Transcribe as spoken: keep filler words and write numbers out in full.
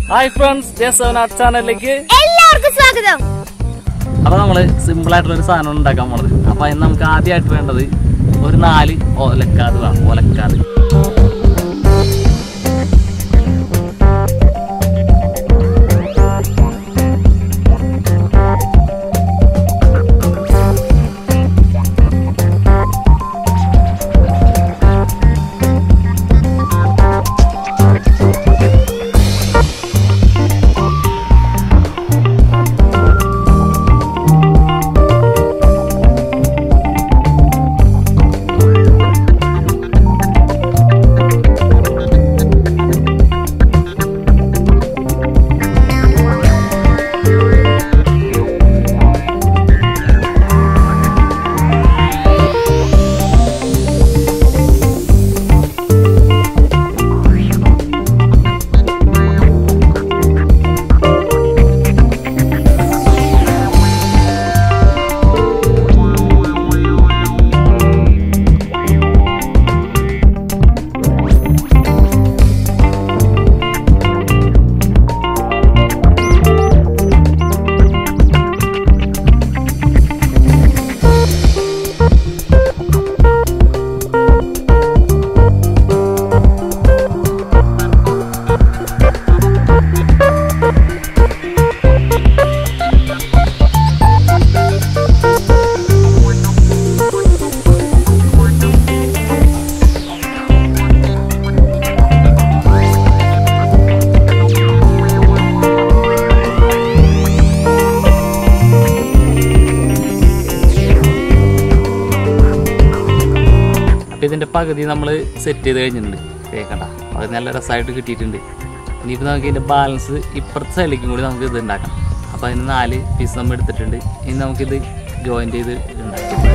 Hi friends, ജെസോൻ art ചാനലിലേക്ക് എല്ലാവർക്കും സ്വാഗതം. അപ്പൊ നമ്മള് സിമ്പിൾ ആയിട്ടുള്ള ഒരു സാധനം ഉണ്ടാക്കാൻ പോണത്. അപ്പൊ അതിന് നമുക്ക് ആദ്യമായിട്ട് വേണ്ടത് ഒരു നാല് ഓലക്കാത് വേണം. ഓലക്കാത് ഇതിന്റെ പകുതി നമ്മൾ സെറ്റ് ചെയ്ത് കഴിഞ്ഞിട്ടുണ്ട്. കേൾക്കണ്ട, അത് നല്ല രസമായിട്ട് കിട്ടിയിട്ടുണ്ട്. ഇനിയിപ്പോൾ നമുക്ക് ഇതിൻ്റെ ബാലൻസ് ഇപ്പുറത്തെ സൈഡിലേക്കും കൂടി നമുക്ക് ഇത് ഉണ്ടാക്കാം. അപ്പോൾ അതിന് നാല് പീസ് നമ്മൾ എടുത്തിട്ടുണ്ട്. ഇനി നമുക്കിത് ജോയിൻ ചെയ്ത് ഉണ്ടാക്കാം.